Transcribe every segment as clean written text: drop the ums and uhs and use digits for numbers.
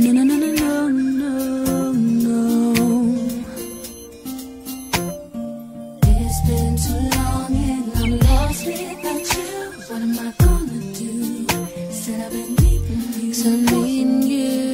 No, no, no, no, no, no, no. It's been too long and I'm lost without you. What am I gonna do? Said I've been needing you. So needing you.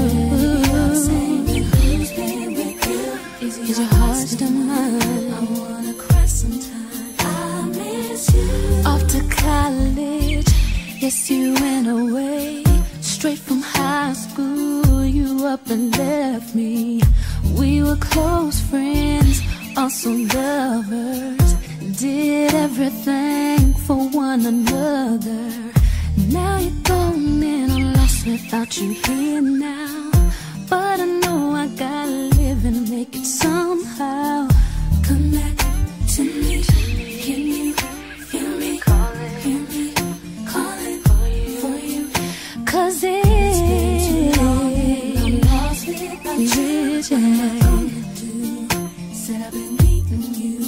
Who's been with you? Is your heart still mine? I wanna cry sometime. I miss you. Off to college. Yes, you went away. Straight from high school, you up and left me. We were close friends, also lovers. Did everything for one another. Now you're gone and I'm lost without you here now. But I know I gotta live and make it somehow. Come back to me. Can you feel me? Hear me calling for you. 'Cause it's been too long and I'm lost without you. What am I gonna do? Said I've been needing you.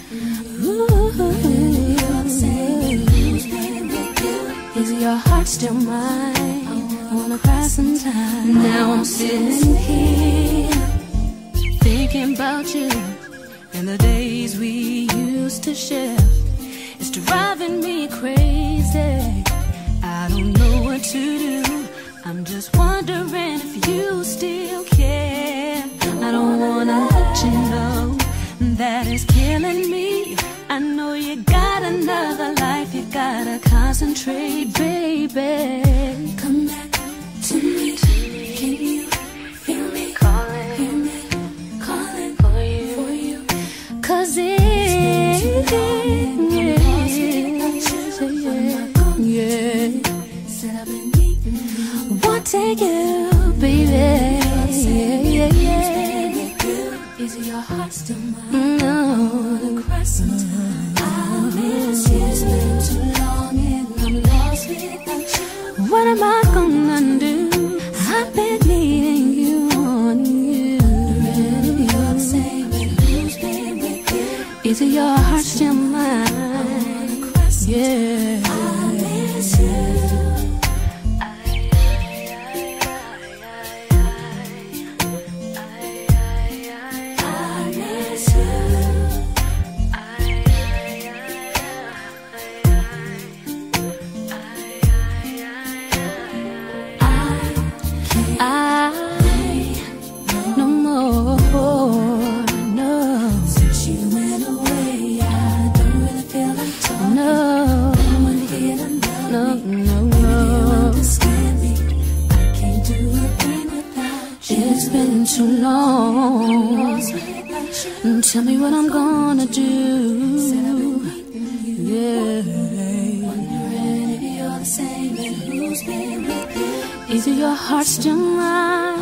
Is your heart still mine? I wanna cry sometime. Now I'm sitting here thinking about you and the days we used to share. It's driving me crazy. I don't know what to do. I'm just wondering if you still care. I don't wanna let you know that it's killing me. I know you got another life, you gotta concentrate, baby. Come back to me. Can you feel me? Hear me calling for you. 'Cause it's said I've been needing you. Want to take you, baby. Is your heart still mine? No. I wanna cry sometime. I miss you. It's been too long and I'm lost without you. What am I gonna do? I've been needing you on you. You're the same, and who's been with you? Is your heart still mine? I wanna cry sometime. Yeah. I miss you. No more, no. Since you went away, I don't really feel like talking. No, no, no, no. You understand me? I can't do a thing without you. It's been too long. Tell me what I'm gonna do. Yeah. Wondering if you're the same and who's been with you. Is your heart still mine?